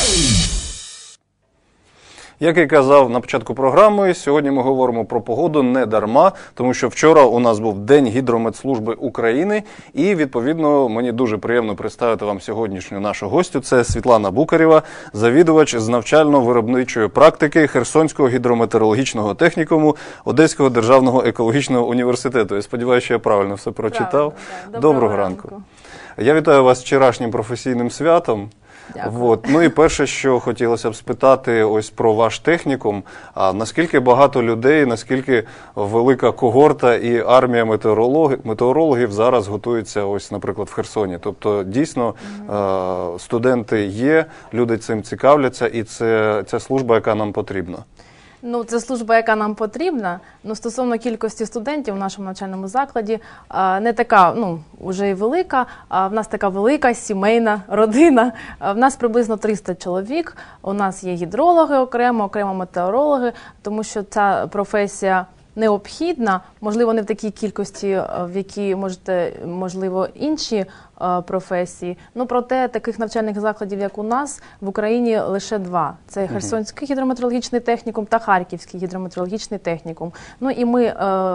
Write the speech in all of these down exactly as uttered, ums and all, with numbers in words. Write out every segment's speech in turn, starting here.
Як я казав на початку програми, сьогодні ми говоримо про погоду не дарма, тому що вчора у нас був День Гідрометслужби України, і, відповідно, мені дуже приємно представити вам сьогоднішню нашу гостю. Це Світлана Букарєва, завідувач з навчально-виробничої практики Херсонського гідрометеорологічного технікуму Одеського державного екологічного університету. Я сподіваюся, що я правильно все прочитав. Правильно, так. Доброго, Доброго ранку. ранку. Я вітаю вас з вчорашнім професійним святом. Вот. Ну і перше, що хотілося б спитати ось про ваш технікум. А наскільки багато людей, наскільки велика когорта і армія метеорологів, метеорологів зараз готуються ось, наприклад, в Херсоні? Тобто, дійсно, mm-hmm. студенти є, люди цим цікавляться, і це ця служба, яка нам потрібна. Ну, це служба, яка нам потрібна. Ну, стосовно кількості студентів в нашому навчальному закладі, не така, ну, вже і велика, а в нас така велика сімейна родина. В нас приблизно триста чоловік. У нас є гідрологи окремо, окремо метеорологи, тому що ця професія необхідна, можливо, не в такій кількості, в якій можете, можливо, інші професії. Ну, проте таких навчальних закладів, як у нас, в Україні лише два. Це Херсонський гідрометеорологічний технікум та Харківський гідрометеорологічний технікум. Ну, і ми,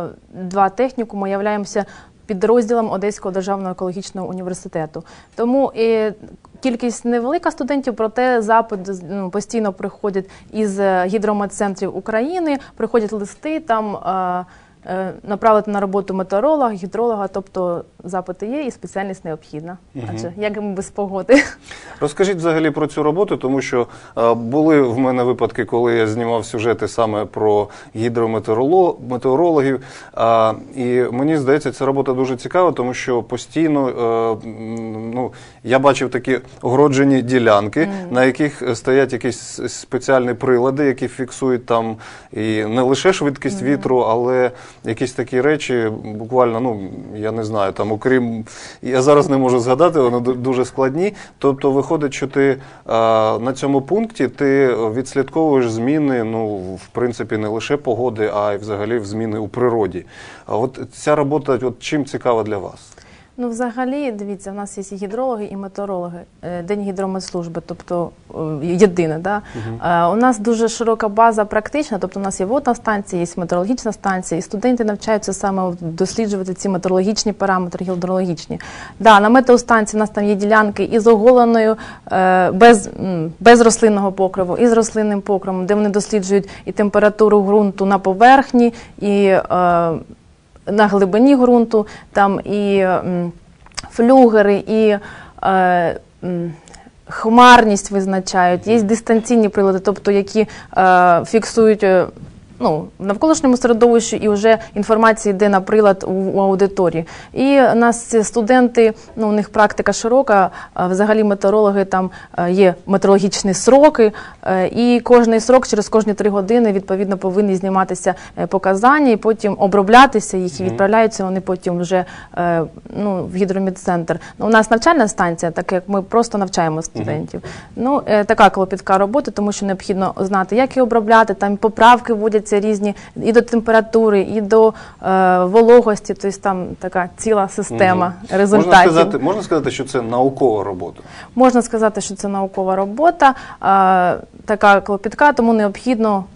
два технікуми, являємося підрозділом Одеського державного екологічного університету. Тому і кількість невелика студентів, проте запит, ну, постійно приходять із гідрометцентрів України, приходять листи, там е, е, направити на роботу метеоролога, гідролога, тобто запити є і спеціальність необхідна. Угу. Адже як ми без погоди. Розкажіть взагалі про цю роботу, тому що е, були в мене випадки, коли я знімав сюжети саме про гідрометеорологів, е, і мені здається, ця робота дуже цікава, тому що постійно, е, ну, я бачив такі огороджені ділянки, mm. на яких стоять якісь спеціальні прилади, які фіксують там і не лише швидкість mm. вітру, але якісь такі речі, буквально, ну, я не знаю, там, окрім, я зараз не можу згадати, вони дуже складні. Тобто виходить, що ти а, на цьому пункті ти відслідковуєш зміни, ну, в принципі, не лише погоди, а й взагалі в зміни у природі. А от ця робота, от чим цікава для вас? Ну, взагалі, дивіться, в нас є і гідрологи, і метеорологи. День гідрометслужби, тобто єдине, да? Uh-huh. У нас дуже широка база практична, тобто у нас є водна станція, є метеорологічна станція, і студенти навчаються саме досліджувати ці метеорологічні параметри, гідрологічні. Да, на метеостанції у нас там є ділянки із оголеною, без, без рослинного покриву, і з рослинним покривом, де вони досліджують і температуру ґрунту на поверхні, і на глибині ґрунту, там і м, флюгери, і е, м, хмарність визначають, є дистанційні прилади, тобто які е, фіксують е, ну, в навколишньому середовищі, і вже інформація йде на прилад у, у аудиторії. І у нас студенти, ну, у них практика широка, взагалі метеорологи, там є метеорологічні сроки, і кожний срок, через кожні три години, відповідно, повинні зніматися показання, і потім оброблятися їх, і відправляються вони потім вже, ну, в гідрометцентр. Ну, у нас навчальна станція, так як ми просто навчаємо студентів. Ну, така клопітка робота, тому що необхідно знати, як її обробляти, там поправки вводяться різні і до температури, і до е, вологості, тобто там така ціла система угу. результатів. Можна сказати, можна сказати, що це наукова робота? Можна сказати, що це наукова робота, е, така клопітка, тому необхідно,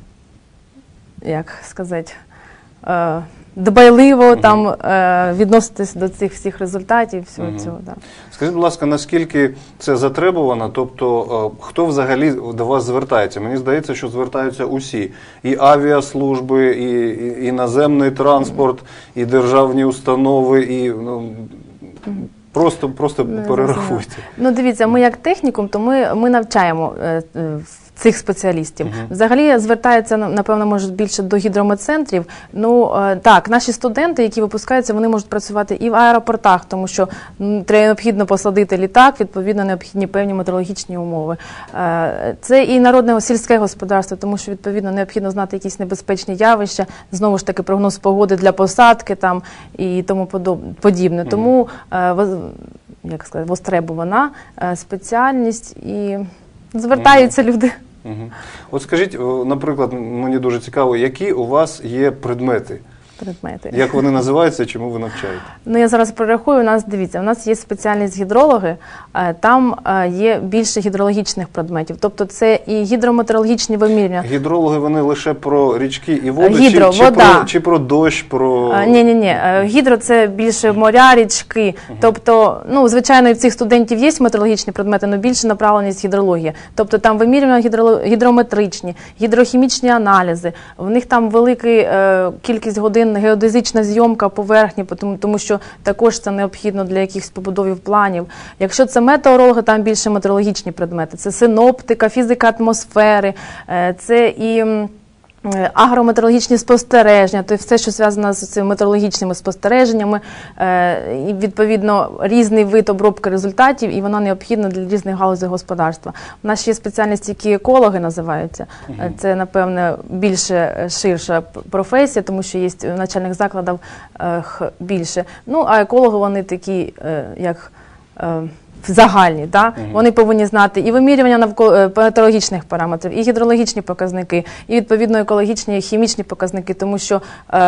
як сказати, е, дбайливо угу. там е, відноситись до цих всіх результатів, всього угу. цього. Да. Скажіть, будь ласка, наскільки це затребувано, тобто е, хто взагалі до вас звертається? Мені здається, що звертаються усі. І авіаслужби, і, і, і наземний транспорт, і державні установи, і... Ну, Просто, просто перерахуйте. Ну, дивіться, ми як технікум, то ми, ми навчаємо е, цих спеціалістів. Uh-huh. Взагалі звертаються, напевно, може більше до гідрометцентрів. Ну, е, так, наші студенти, які випускаються, вони можуть працювати і в аеропортах, тому що треба необхідно посадити літак, відповідно, необхідні певні метеорологічні умови. Е, це і народне сільське господарство, тому що, відповідно, необхідно знати якісь небезпечні явища, знову ж таки, прогноз погоди для посадки там і тому подібне. Uh-huh. Тому е, як сказати, востребована спеціальність і звертаються угу. люди. Угу. От скажіть, наприклад, мені дуже цікаво, які у вас є предмети? предмети. Як вони називаються, чому ви навчаєте? Ну, я зараз перерахую, у нас, дивіться, у нас є спеціальність гідрологи, е, там е, є більше гідрологічних предметів, тобто це і гідрометеорологічні вимірювання. Гідрологи, вони лише про річки і воду, Гідро, чи, чи, вода. про, чи про дощ, про... Ні-ні-ні, гідро – це більше моря, річки, тобто, ну, звичайно, і в цих студентів є метеорологічні предмети, але більше направленість гідрологія. Тобто там вимірювання гідро, гідрометричні, гідрохімічні аналізи, в них там велика е, кількість годин геодезична зйомка поверхні, тому, тому що також це необхідно для якихось побудовів планів. Якщо це метеорологи, там більше метеорологічні предмети. Це синоптика, фізика атмосфери, е, це і агрометеорологічні спостереження, тобто все, що зв'язано з цими метеорологічними спостереженнями, е, і, відповідно, різний вид обробки результатів, і воно необхідно для різних галузей господарства. У нас ще є спеціальності, які екологи називаються. Uh-huh. Це, напевне, більше ширша професія, тому що є в навчальних закладах е, більше. Ну, а екологи, вони такі, е, як... Е, загальні, да? Uh-huh. Вони повинні знати і вимірювання навколо метеорологічних параметрів, і гідрологічні показники, і відповідно екологічні і хімічні показники, тому що е,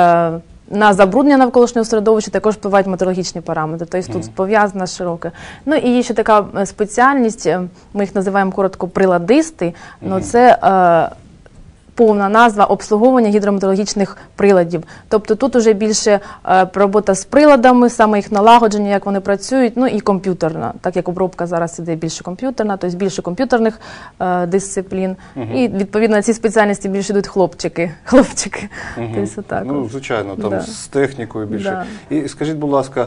на забруднення навколишнього середовища також впливають метеорологічні параметри, тобто тут uh-huh. пов'язано широке. Ну і є ще така спеціальність, ми їх називаємо коротко приладисти, uh-huh. ну це е, повна назва обслуговування гідрометеорологічних приладів. Тобто тут уже більше е, робота з приладами, саме їх налагодження, як вони працюють, ну і комп'ютерна, так як обробка зараз іде більше комп'ютерна, тобто більше комп'ютерних е, дисциплін. Угу. І відповідно на ці спеціальності більше йдуть хлопчики. хлопчики. Угу. Тобто, так, ну, звичайно, там да. з технікою більше. Да. І скажіть, будь ласка,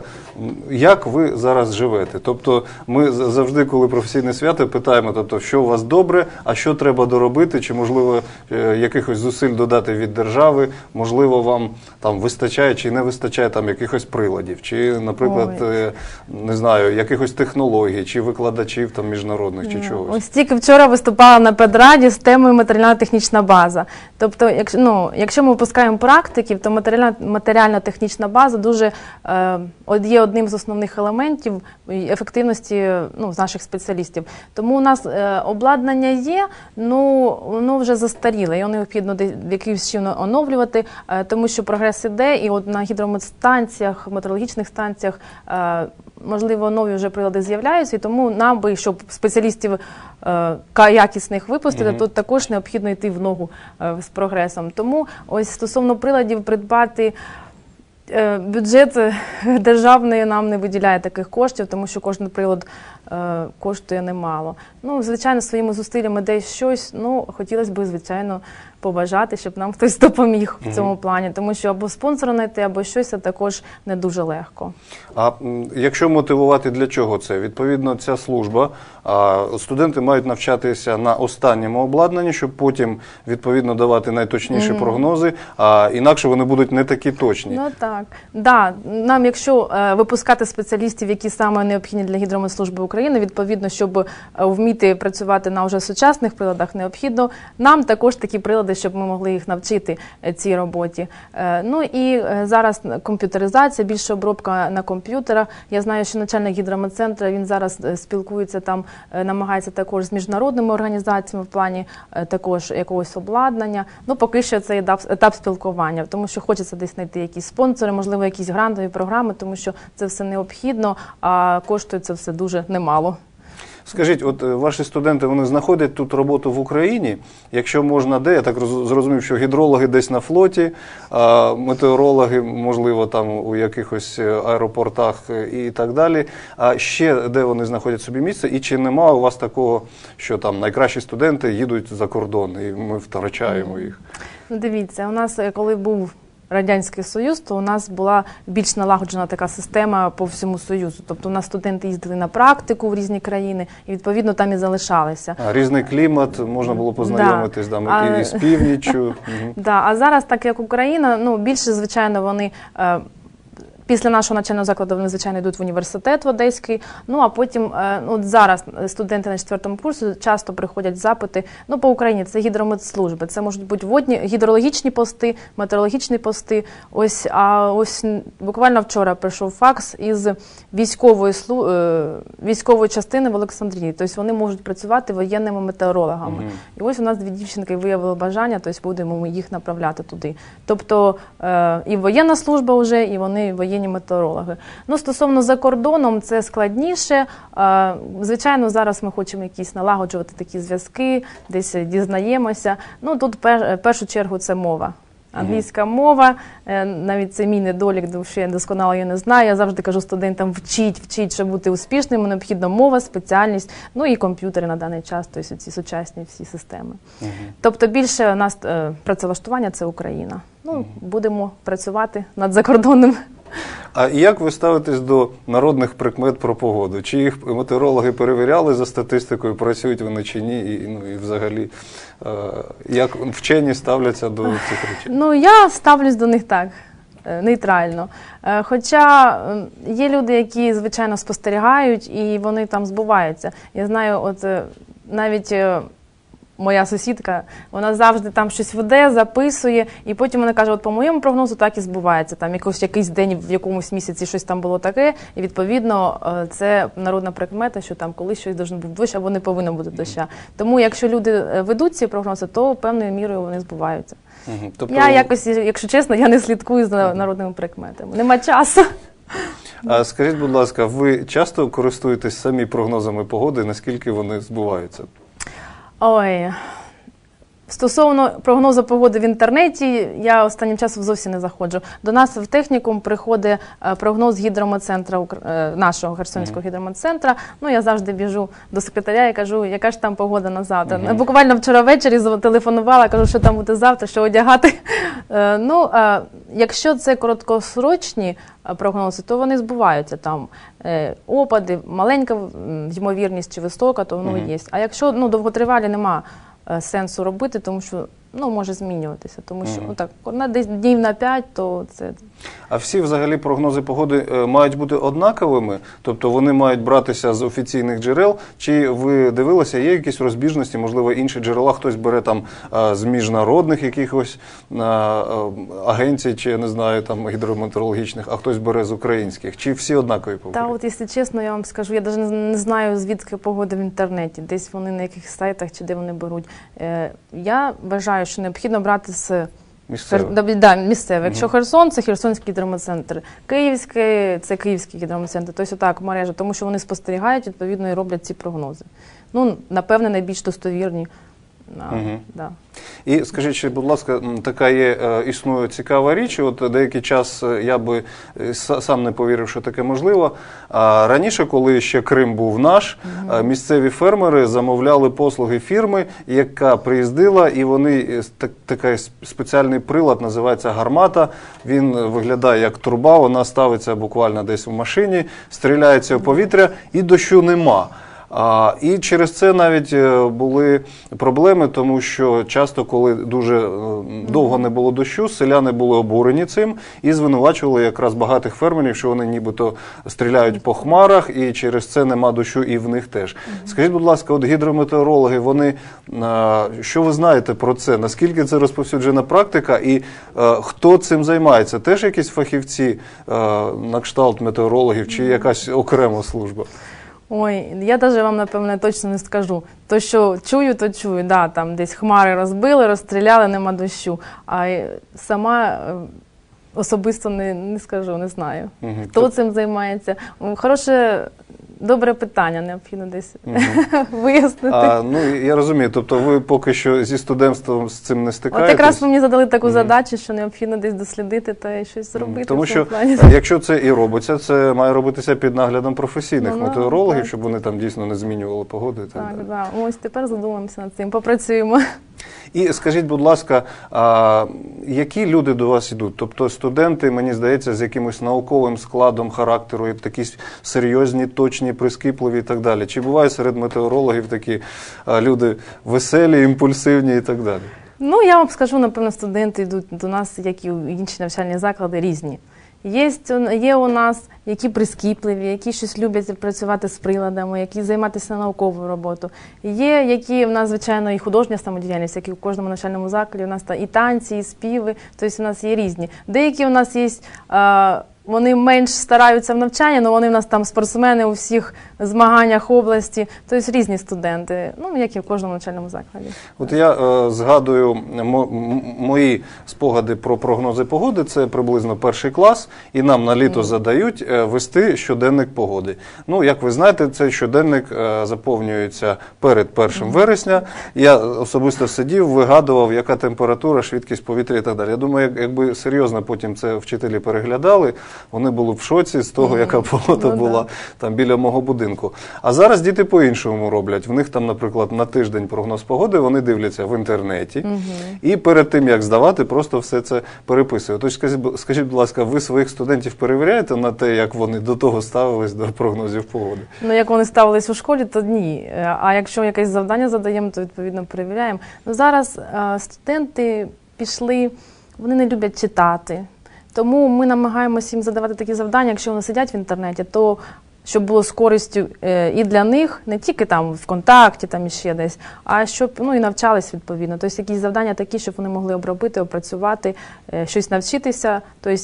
як ви зараз живете? Тобто ми завжди, коли професійне свято, питаємо, тобто, що у вас добре, а що треба доробити, чи можливо якихось зусиль додати від держави, можливо, вам там вистачає чи не вистачає там якихось приладів, чи, наприклад, Ой. не знаю, якихось технологій, чи викладачів там міжнародних, чи чогось. Ось тільки вчора виступала на педраді з темою матеріально-технічна база. Тобто, якщо, ну, якщо ми випускаємо практиків, то матеріально-технічна база дуже е, є одним з основних елементів ефективності, ну, з наших спеціалістів. Тому у нас е, обладнання є, ну, воно вже застаріле, його необхідно в якийсь чином оновлювати, е, тому що прогрес іде, і от на гідрометстанціях, метеорологічних станціях, е, можливо, нові вже прилади з'являються, і тому нам би, щоб спеціалістів е, якісних випустити, mm-hmm. тут також необхідно йти в ногу е, з прогресом. Тому ось стосовно приладів придбати е, бюджет державний нам не виділяє таких коштів, тому що кожен прилад е, коштує немало. Ну, звичайно, своїми зусиллями десь щось, ну, хотілося б, звичайно, побажати, щоб нам хтось допоміг в цьому плані, тому що або спонсора знайти, або щось, це також не дуже легко. А якщо мотивувати, для чого це? Відповідно, ця служба, а, студенти мають навчатися на останньому обладнанні, щоб потім, відповідно, давати найточніші mm-hmm. прогнози, а інакше вони будуть не такі точні. Ну так. Да, нам, якщо е, випускати спеціалістів, які саме необхідні для Гідрометслужби України, відповідно, щоб е, вміти працювати на вже сучасних приладах, необхідно нам також такі прилади, щоб ми могли їх навчити цій роботі. Ну і зараз комп'ютеризація, більше обробка на комп'ютерах. Я знаю, що начальник гідрометцентру, він зараз спілкується там, намагається також з міжнародними організаціями в плані також якогось обладнання. Ну, поки що це етап, етап спілкування, тому що хочеться десь знайти якісь спонсори, можливо, якісь грантові програми, тому що це все необхідно, а коштує це все дуже немало. Скажіть, от ваші студенти, вони знаходять тут роботу в Україні, якщо можна де, я так зрозумів, що гідрологи десь на флоті, а метеорологи, можливо, там у якихось аеропортах і так далі, а ще де вони знаходять собі місце, і чи немає у вас такого, що там найкращі студенти їдуть за кордон, і ми втрачаємо їх? Ну, дивіться, у нас, коли був Радянський Союз, то у нас була більш налагоджена така система по всьому Союзу. Тобто у нас студенти їздили на практику в різні країни і, відповідно, там і залишалися. А різний клімат, можна було познайомитись да. там, і, і з північчю. Да. А зараз, так як Україна, ну, більше, звичайно, вони... Після нашого навчального закладу вони, звичайно, йдуть в університет в Одеський. Ну, а потім, ну, от зараз студенти на четвертому курсі часто приходять запити, ну, по Україні це гідрометслужби, це можуть бути водні, гідрологічні пости, метеорологічні пости. Ось, а ось буквально вчора прийшов факс із військової, військової частини в Олександрії. Тобто вони можуть працювати воєнними метеорологами. Mm-hmm. І ось у нас дві дівчинки виявили бажання, тобто будемо їх направляти туди. Тобто і воєнна служба вже, і вони воєнні метеорологи. Ну, стосовно за кордоном, це складніше. Звичайно, зараз ми хочемо якісь налагоджувати такі зв'язки, десь дізнаємося. Ну, тут в першу чергу це мова. Англійська мова, навіть це мій недолік, тому що я досконало її не знаю. Я завжди кажу студентам, вчіть, вчіть, щоб бути успішним, необхідна мова, спеціальність, ну і комп'ютери на даний час, тобто ці сучасні всі системи. Угу. Тобто більше у нас працевлаштування – це Україна. Ну, угу. Будемо працювати над закордонним. А як ви ставитесь до народних прикмет про погоду? Чи їх метеорологи перевіряли за статистикою, працюють вони чи ні? І, ну, і взагалі, е, як вчені ставляться до цих речей? Ну, я ставлюсь до них так, нейтрально. Хоча є люди, які, звичайно, спостерігають, і вони там збуваються. Я знаю, от навіть моя сусідка, вона завжди там щось веде, записує, і потім вона каже, от по моєму прогнозу так і збувається. Там якийсь, якийсь день в якомусь місяці щось там було таке, і відповідно це народна прикмета, що там колись щось должен був дощ, або не повинно бути доща. Тому якщо люди ведуть ці прогнози, то певною мірою вони збуваються. Угу. Тобто... Я якось, якщо чесно, я не слідкую за народними прикметами. Нема часу. А скажіть, будь ласка, ви часто користуєтесь самі прогнозами погоди, наскільки вони збуваються? Ой, стосовно прогнозу погоди в інтернеті, я останнім часом зовсім не заходжу. До нас в технікум приходить прогноз гідрометцентру, нашого Херсонського mm-hmm. гідрометцентру. Ну, я завжди біжу до секретаря і кажу, яка ж там погода на завтра. Mm-hmm. Буквально вчора ввечері телефонувала, кажу, що там буде завтра, що одягати. Ну, якщо це короткосрочні прогнози, то вони збуваються. Там опади, маленька ймовірність чи висока, то воно mm-hmm. є. А якщо ну, довготривалі нема сенсу робити, тому що ну, може змінюватися. Тому що mm-hmm. ну, так, на десь днів на п'ять, то це... А всі взагалі прогнози погоди е, мають бути однаковими? Тобто вони мають братися з офіційних джерел? Чи ви дивилися, є якісь розбіжності, можливо, інші джерела, хтось бере там е, з міжнародних якихось е, е, агенцій, чи, я не знаю, там гідрометеорологічних, а хтось бере з українських? Чи всі однакові погоди? Та от, якщо чесно, я вам скажу, я навіть не знаю, звідки погода в інтернеті, десь вони на яких сайтах, чи де вони беруть. Е, я вважаю, що необхідно брати з місцеве. Да, місцеве. Якщо Херсон, це Херсонський гідрометцентр. Київський, це Київський гідрометцентр. Тобто так, мережа, тому що вони спостерігають, відповідно, і роблять ці прогнози. Ну, напевне, найбільш достовірні. А, угу. Да. І скажіть, ще, будь ласка, така є, існує цікава річ, от деякий час я би сам не повірив, що таке можливо. А раніше, коли ще Крим був наш, угу. місцеві фермери замовляли послуги фірми, яка приїздила, і вони, так, такий спеціальний прилад, називається гармата, він виглядає як труба, вона ставиться буквально десь в машині, стріляється в повітря і дощу нема. А, і через це навіть були проблеми, тому що часто, коли дуже довго не було дощу, селяни були обурені цим і звинувачували якраз багатих фермерів, що вони нібито стріляють по хмарах і через це нема дощу і в них теж. Скажіть, будь ласка, от гідрометеорологи, вони, що ви знаєте про це? Наскільки це розповсюджена практика і хто цим займається? Теж якісь фахівці на кшталт метеорологів чи якась окрема служба? Ой, я навіть вам, напевне, точно не скажу. То, що чую, то чую. Да, там десь хмари розбили, розстріляли, нема дощу. А сама особисто не, не скажу, не знаю. Угу. Хто Тут... цим займається. Хороше, добре питання, необхідно десь угу. вияснити. А, ну, я розумію, тобто ви поки що зі студентством з цим не стикаєтесь? От якраз ви мені задали таку угу. задачу, що необхідно десь дослідити та щось зробити. Тому що, якщо це і робиться, це має робитися під наглядом професійних ну, метеорологів, так. щоб вони там дійсно не змінювали погоду. І так, так, так. Ось тепер задумаємося над цим, попрацюємо. І скажіть, будь ласка, а, які люди до вас йдуть? Тобто студенти, мені здається, з якимось науковим складом характеру, такі серйозні, точні, прискіпливі і так далі. Чи бувають серед метеорологів такі а, люди веселі, імпульсивні і так далі? Ну, я вам скажу, напевно, студенти йдуть до нас, як і інші навчальні заклади, різні. Є, є у нас, які прискіпливі, які щось люблять працювати з приладами, які займатися науковою роботою. Є, які в нас, звичайно, і художня самодіяльність, як і в кожному навчальному закладі, у нас і танці, і співи, тобто у нас є різні. Деякі у нас є, вони менш стараються в навчанні, але вони в нас там спортсмени у всіх змаганнях області, тобто різні студенти, ну, як і в кожному навчальному закладі. От я е, згадую мо, мої спогади про прогнози погоди, це приблизно перший клас, і нам на літо mm. задають е, вести щоденник погоди. Ну, як ви знаєте, цей щоденник е, заповнюється перед першим вересня. Я особисто сидів, вигадував, яка температура, швидкість повітря і так далі. Я думаю, як, якби серйозно потім це вчителі переглядали, вони були в шоці з того, mm. яка погода ну, була да. там біля мого будинку. А зараз діти по-іншому роблять. В них там, наприклад, на тиждень прогноз погоди, вони дивляться в інтернеті. Угу. І перед тим, як здавати, просто все це переписують. Тож, скажіть, скажіть, будь ласка, ви своїх студентів перевіряєте на те, як вони до того ставились до прогнозів погоди? Ну, як вони ставились у школі, то ні. А якщо якесь завдання задаємо, то, відповідно, перевіряємо. Ну, зараз а, студенти пішли, вони не люблять читати. Тому ми намагаємося їм задавати такі завдання, якщо вони сидять в інтернеті, то щоб було з користю і для них, не тільки там в ВКонтакті, там іще десь, а щоб ну, і навчались відповідно. Тобто якісь завдання такі, щоб вони могли обробити, опрацювати, щось навчитися, тобто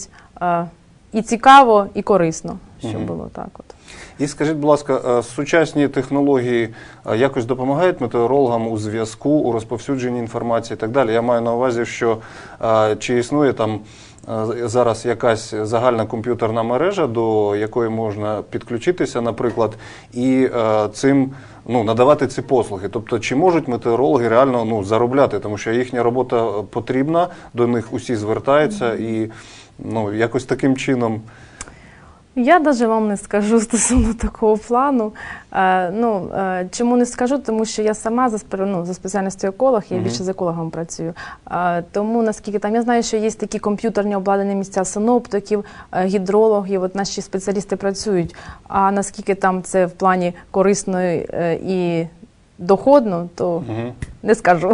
і цікаво, і корисно, щоб угу. було так от. І скажіть, будь ласка, сучасні технології якось допомагають метеорологам у зв'язку, у розповсюдженні інформації і так далі? Я маю на увазі, що чи існує там зараз якась загальна комп'ютерна мережа, до якої можна підключитися, наприклад, і е, цим ну, надавати ці послуги. Тобто, чи можуть метеорологи реально ну, заробляти, тому що їхня робота потрібна, до них усі звертаються і ну, якось таким чином. Я навіть вам не скажу стосовно такого плану. Е, ну, е, чому не скажу? Тому що я сама за, ну, за спеціальністю еколог, я mm-hmm. більше з екологом працюю. Е, тому, наскільки там, я знаю, що є такі комп'ютерні обладнані місця синоптиків, е, гідрологів, от наші спеціалісти працюють. А наскільки там це в плані корисно е, і доходно, то mm-hmm. не скажу.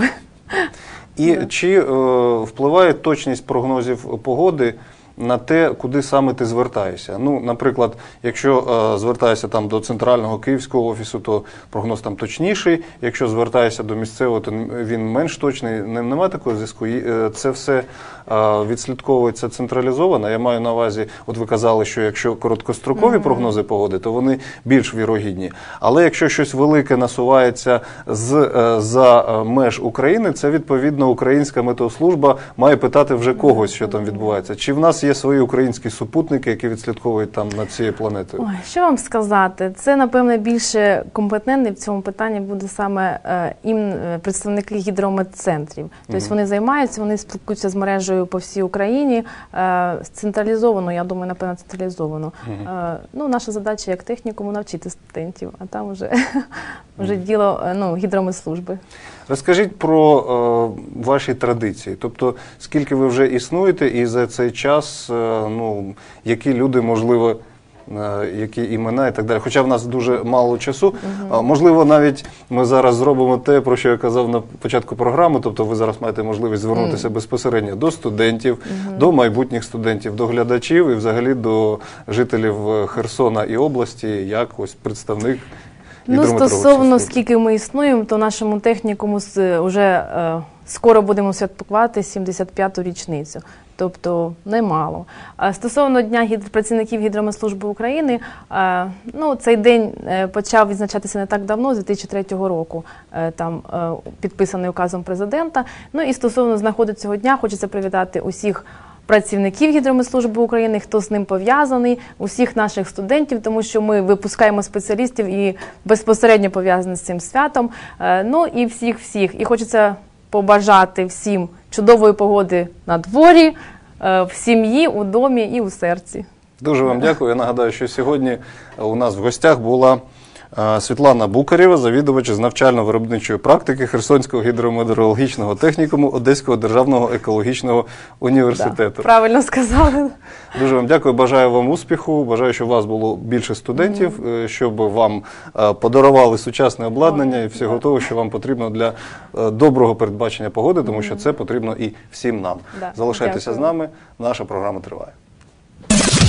І yeah. чи е, впливає точність прогнозів погоди на те, куди саме ти звертаєшся? Ну, наприклад, якщо е, звертаєшся там до центрального київського офісу, то прогноз там точніший. Якщо звертаєшся до місцевого, то він менш точний. Немає такого зв'язку? Е, це все е, відслідковується централізовано. Я маю на увазі, от ви казали, що якщо короткострокові mm-hmm. прогнози погоди, то вони більш вірогідні. Але якщо щось велике насувається з, е, за меж України, це, відповідно, українська метеослужба має питати вже когось, що там відбувається. Чи в нас є свої українські супутники, які відслідковують там над цією планетою? Ой, що вам сказати? Це, напевне, більше компетентний в цьому питанні буде саме е, ім, представники гідрометцентрів. Тобто угу. вони займаються, вони спілкуються з мережею по всій Україні, е, централізовано, я думаю, напевно, централізовано. Угу. Е, ну, наша задача як технікуму навчити студентів, а там вже, вже угу. діло ну, гідрометслужби. Розкажіть про е, ваші традиції, тобто скільки ви вже існуєте і за цей час, е, ну, які люди, можливо, е, які імена і так далі. Хоча в нас дуже мало часу, угу. е, можливо, навіть ми зараз зробимо те, про що я казав на початку програми, тобто ви зараз маєте можливість звернутися угу. безпосередньо до студентів, угу. до майбутніх студентів, до глядачів і взагалі до жителів Херсона і області, як ось представник. Ну, стосовно скільки ми існуємо, то нашому технікуму вже е, скоро будемо святкувати сімдесят п'яту річницю. Тобто немало. А стосовно Дня гід... працівників Гідрометслужби України, е, ну, цей день е, почав відзначатися не так давно, з дві тисячі третього року, е, там е, підписаний указом президента. Ну і стосовно знаходу цього дня, хочеться привітати усіх працівників Гідрометслужби України, хто з ним пов'язаний, усіх наших студентів, тому що ми випускаємо спеціалістів і безпосередньо пов'язані з цим святом. Ну і всіх-всіх. І хочеться побажати всім чудової погоди на дворі, в сім'ї, у домі і у серці. Дуже вам дякую. Я нагадаю, що сьогодні у нас в гостях була Світлана Букарєва, завідувач з навчально-виробничої практики Херсонського гідрометеорологічного технікуму Одеського державного екологічного університету. Да, правильно сказали. Дуже вам дякую, бажаю вам успіху, бажаю, щоб у вас було більше студентів, mm-hmm. щоб вам подарували сучасне обладнання і всього того, що вам потрібно для доброго передбачення погоди, тому що це потрібно і всім нам. Да, залишайтеся дякую. з нами, наша програма триває.